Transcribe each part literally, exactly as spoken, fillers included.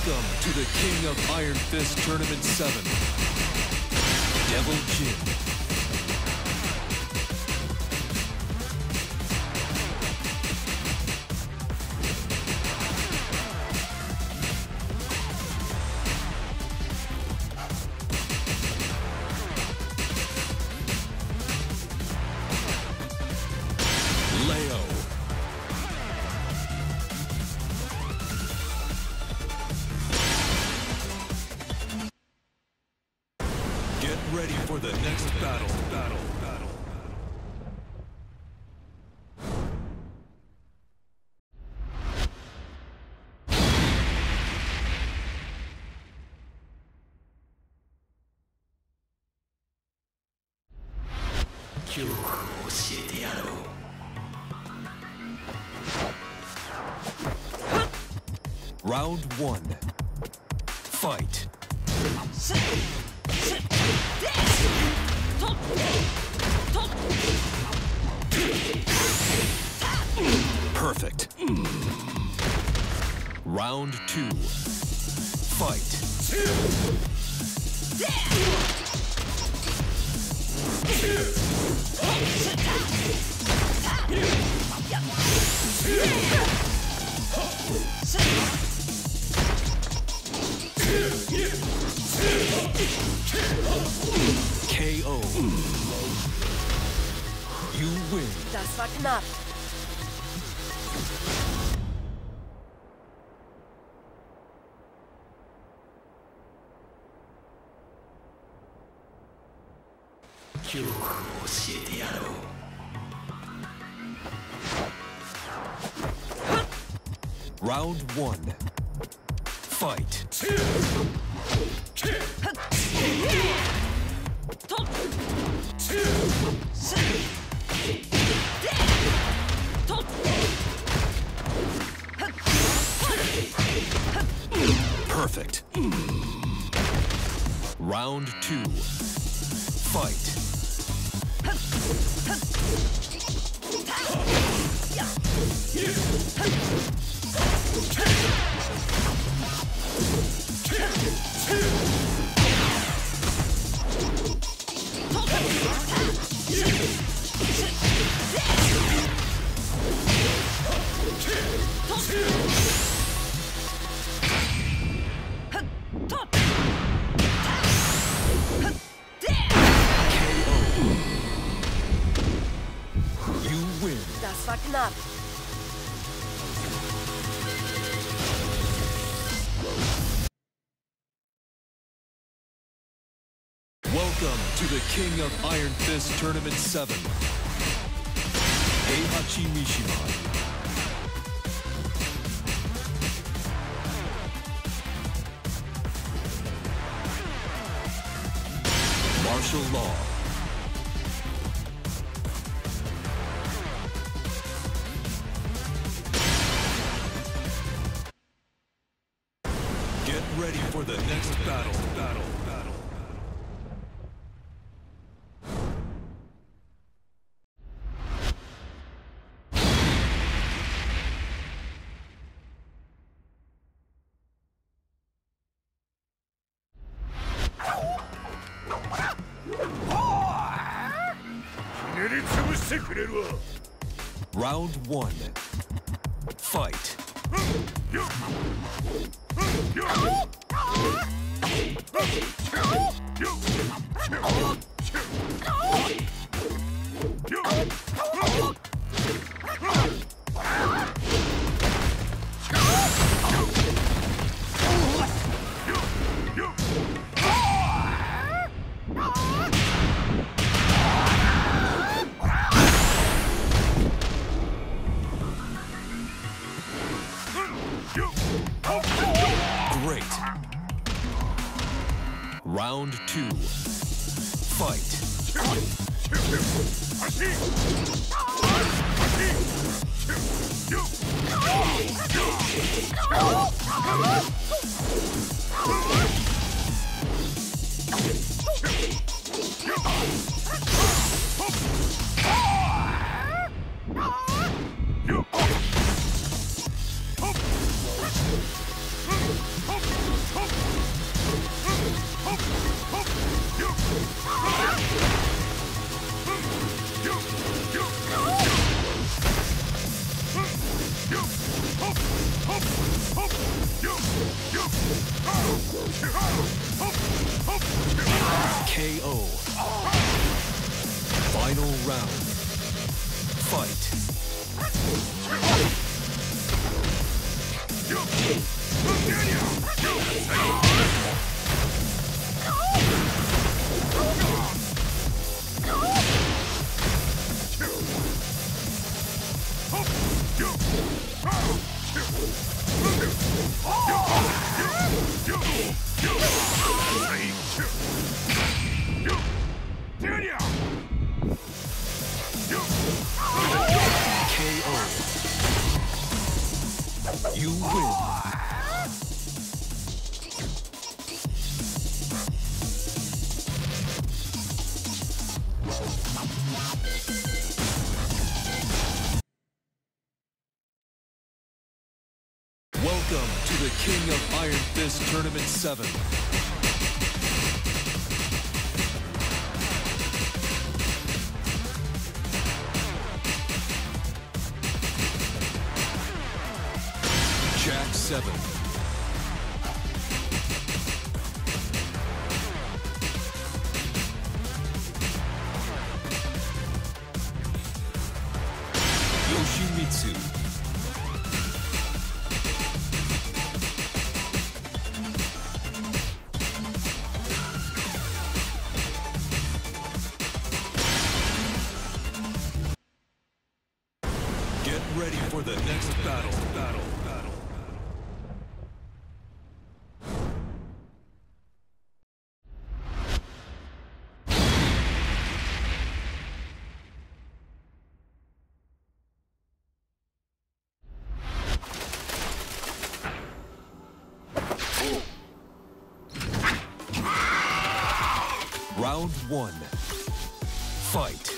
Welcome to the King of Iron Fist Tournament seven, Devil Jin. Ready for the next battle, battle, battle. Round one. Fight. Perfect. Round two. Fight. K O. You win. Das war knapp. Round one. Fight. Perfect. Round two. Fight. Das war knapp. Welcome to the King of Iron Fist Tournament seven, Heihachi Mishima. Martial law. Get ready for the next battle, battle, battle. Round one. Fight. Great. Round two. Fight. K O. Final round. Fight. You win. Welcome to the King of Iron Fist Tournament seven. Jack seven. Yoshimitsu. Get ready for the next battle, battle, battle. Round one. Fight.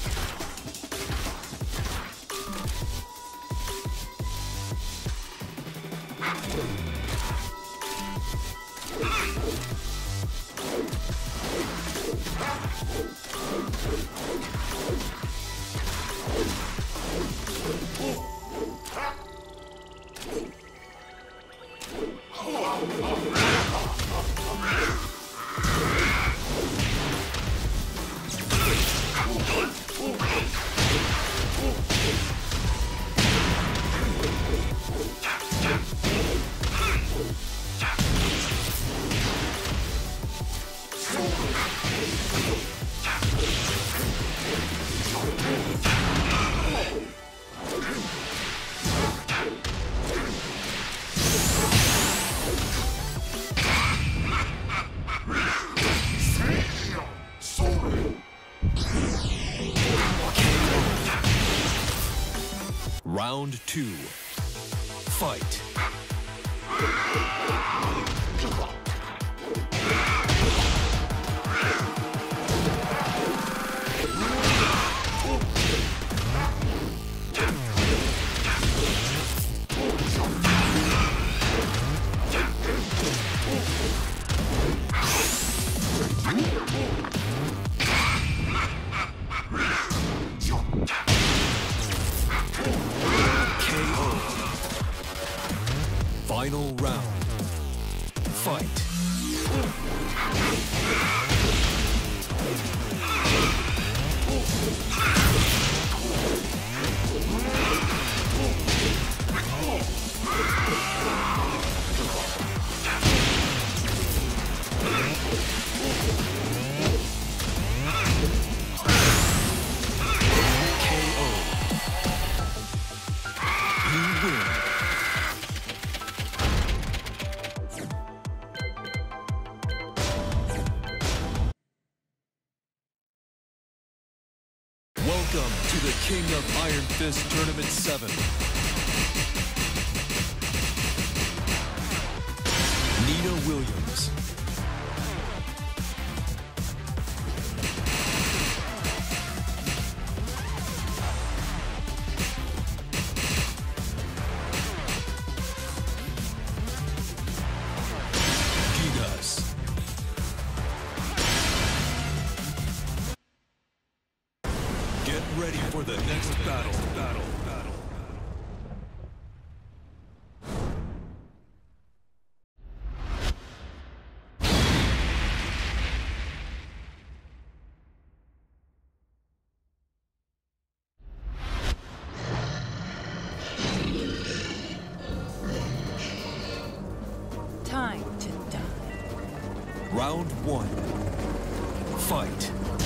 Round two. Fight. Final round. Fight. K O. You win. Welcome to the King of Iron Fist Tournament seven. Nina Williams. Gigas. Get ready for the next battle, battle, battle, battle. Round one. Fight.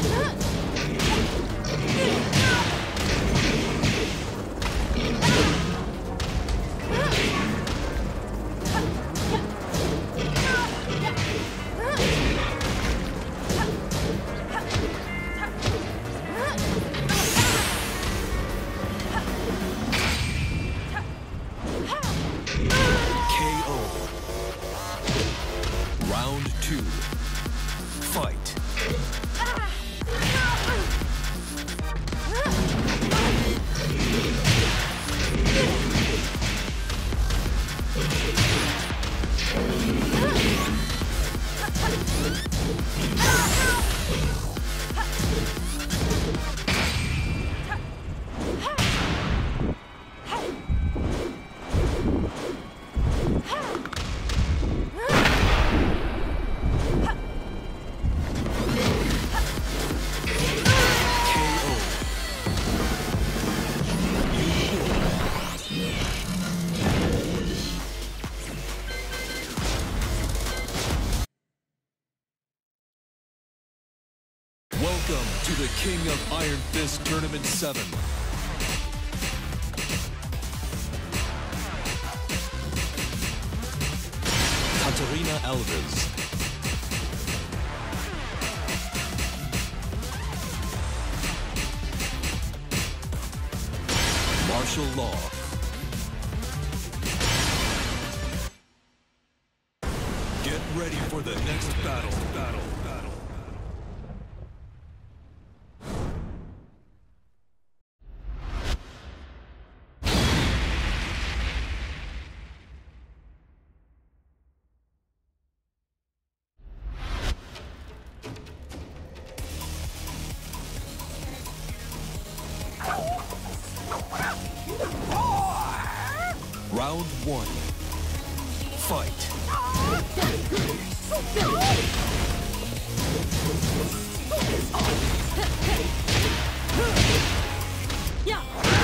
Welcome to the King of Iron Fist Tournament seven. Katarina Alves. Martial law. Get ready for the next battle, battle, battle. Round one. Fight. Yeah.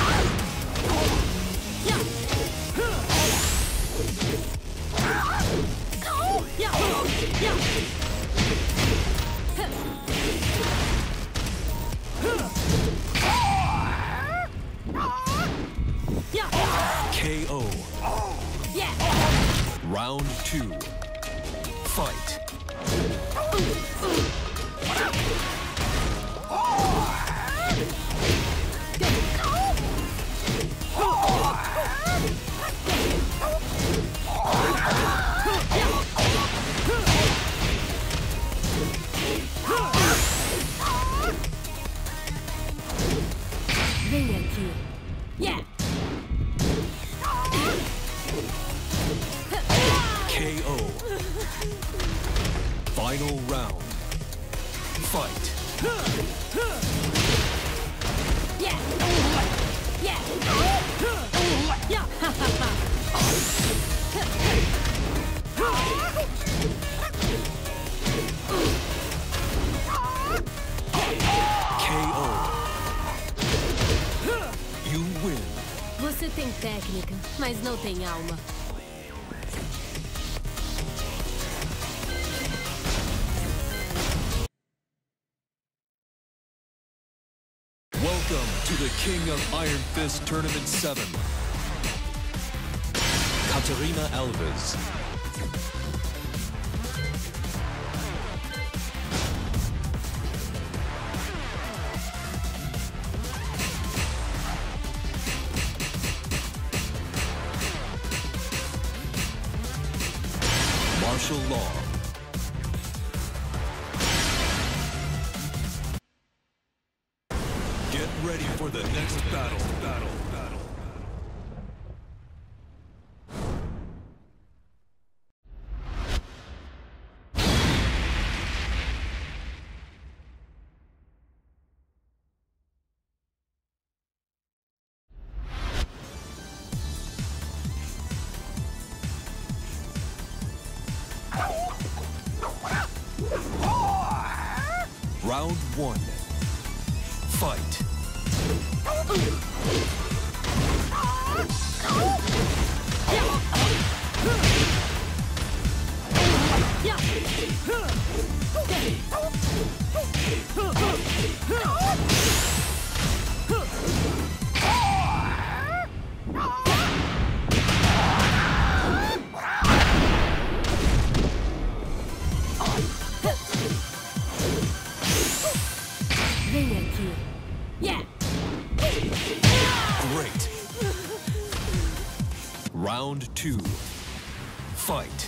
Yeah. Yeah. K O. Yeah. Round two. Fight. Vem aqui. Yeah. K O. Final round. Fight. Yeah. Yeah. Yeah. K O. You win. Você tem técnica, mas não tem alma. Welcome to the King of Iron Fist Tournament seven. Katarina Alves. Martial law. Get ready for the next battle, battle, battle. Round one. Fight. Yeah. Fight.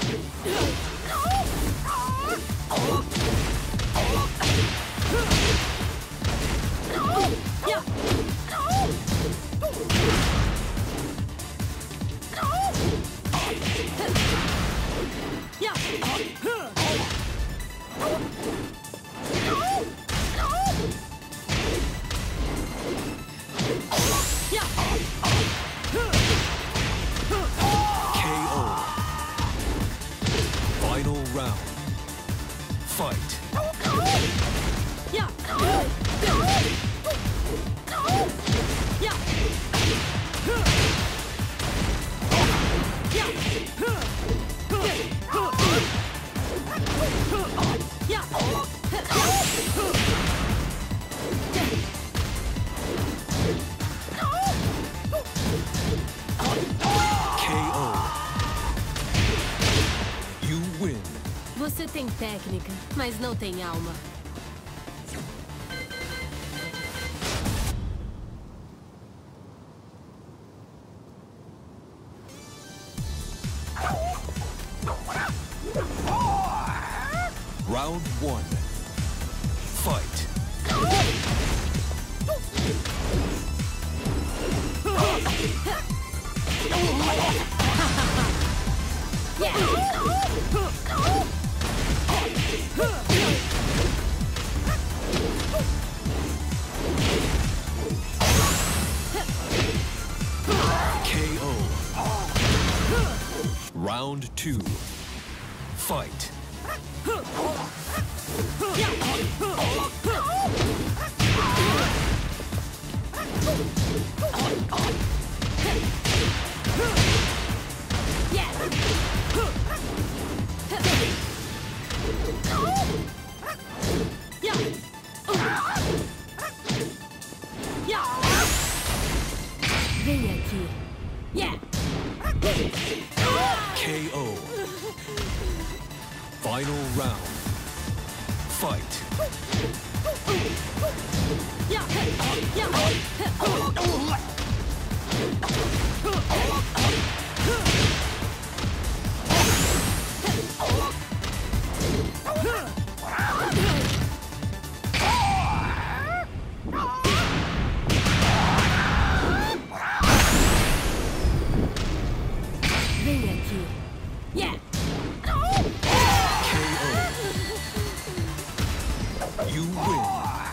Você tem técnica, mas não tem alma. Round one. Fight. K O. Round two. Fight. Vem aqui. Yeah. K O. Final round. Fight. Vem aqui. Yeah. K O. You win.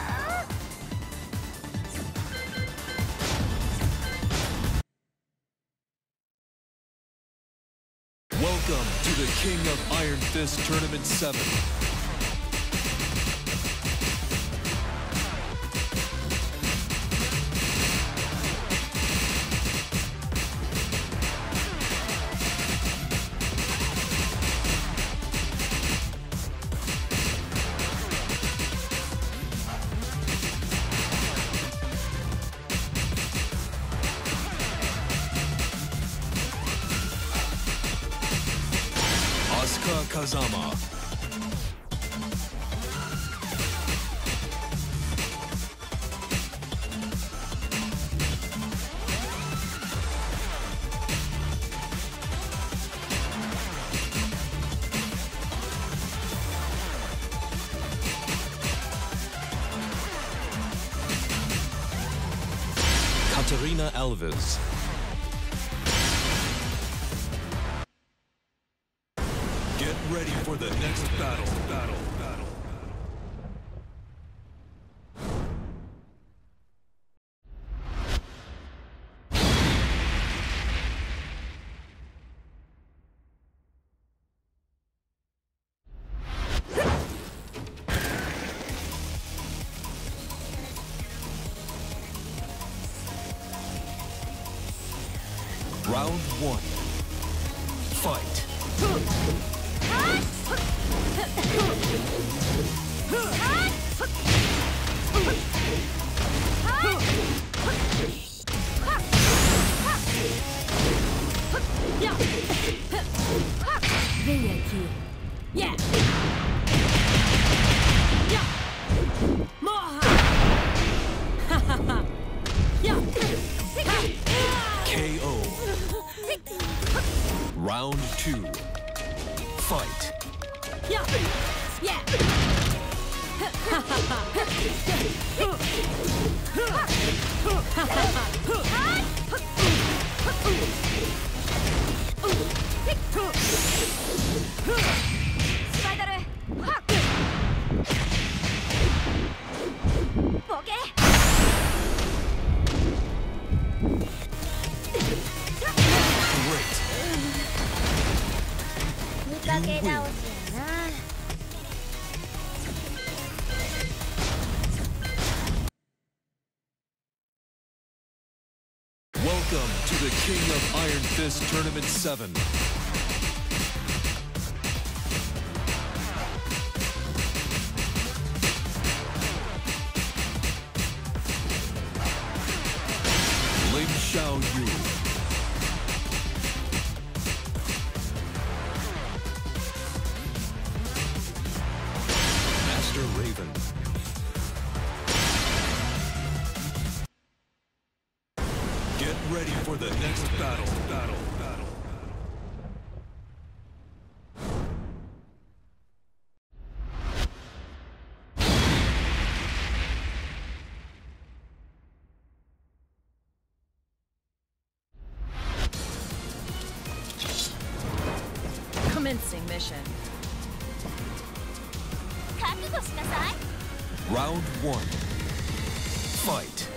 Welcome to the King of Iron Fist Tournament seven. Kazama. Katarina Alves. Get ready for the next battle. Battle. Battle. Round one. Fight. Vem aqui. Yeah. Morra. K O. Round Round two. Fight. Yeah. Yeah. Welcome to the King of Iron Fist Tournament seven. Ling Xiaoyu. Master Raven. Get ready for the next battle, battle, battle. Commencing mission. Round one. Fight.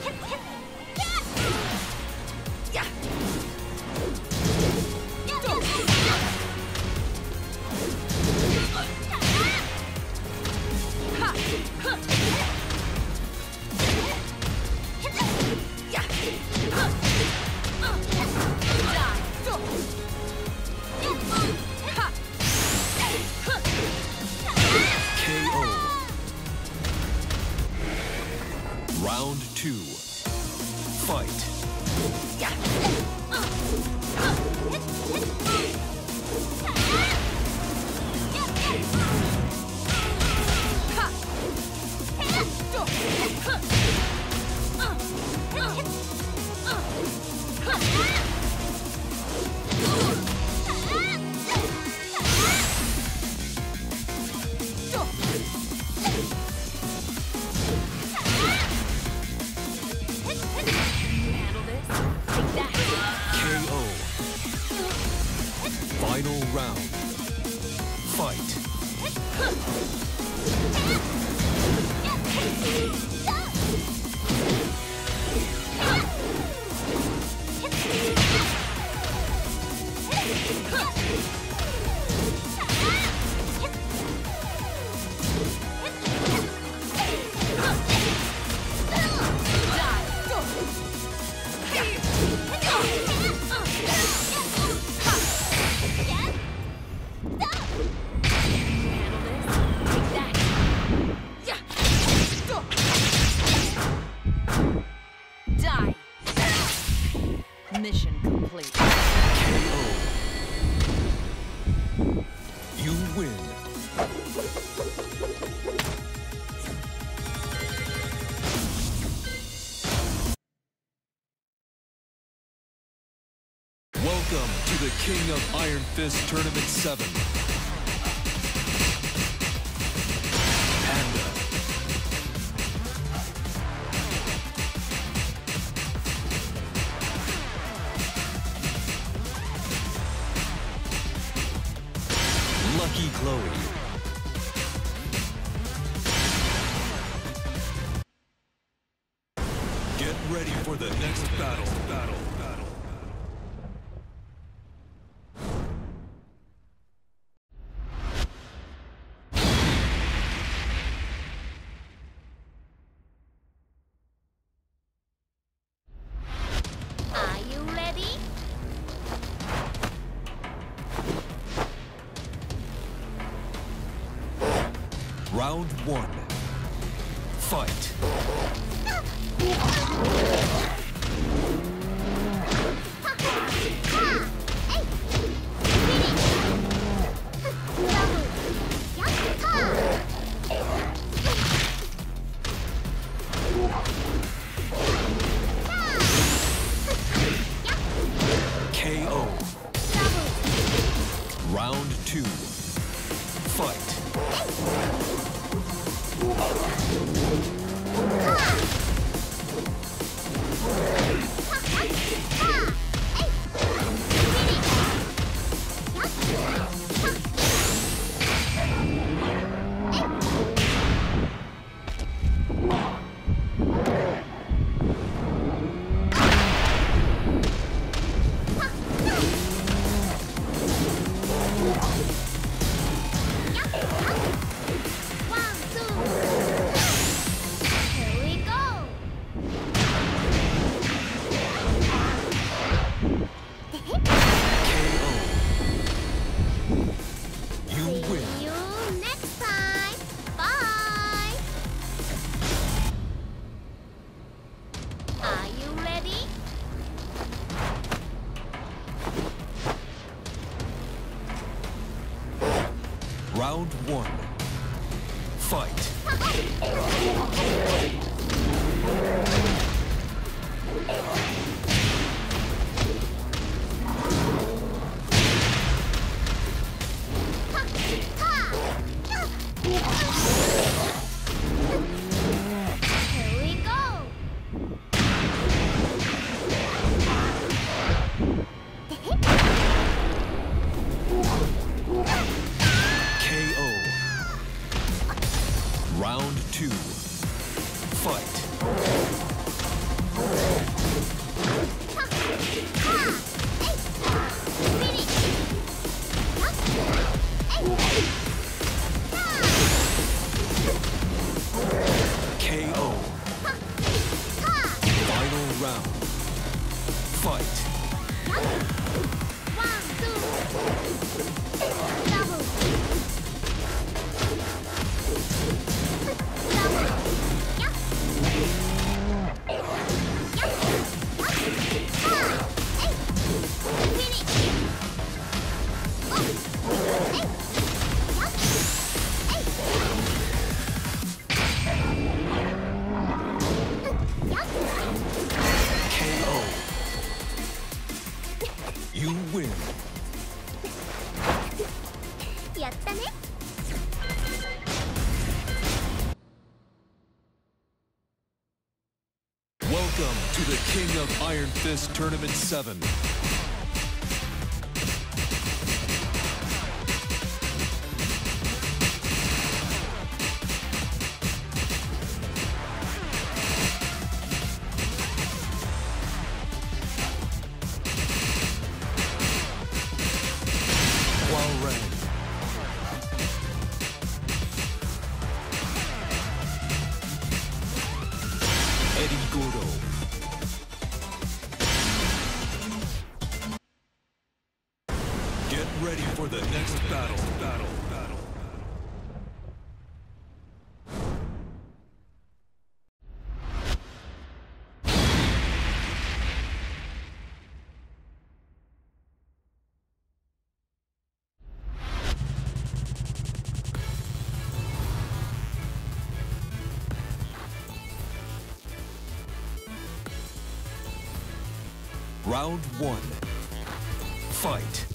Round two. Fight. Final round. Fight. Mission complete. K O. You win. Welcome to the King of Iron Fist Tournament seven. Lucky Chloe. Get ready for the next battle, battle, battle. Are you ready? Round one. Fight. K O. two. Fight. Round one. Fight. Round two. Fight. K O. Final round. Fight. One, two. Double. You win. Welcome to the King of Iron Fist Tournament seven. Get ready for the next battle, battle, battle. Round one. Fight.